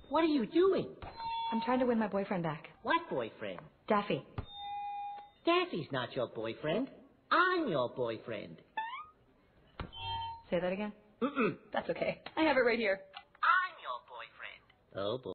What are you doing? I'm trying to win my boyfriend back. What boyfriend? Daffy. Daffy's not your boyfriend. I'm your boyfriend. Say that again? Mm-mm. That's okay. I have it right here. I'm your boyfriend. Oh, boy.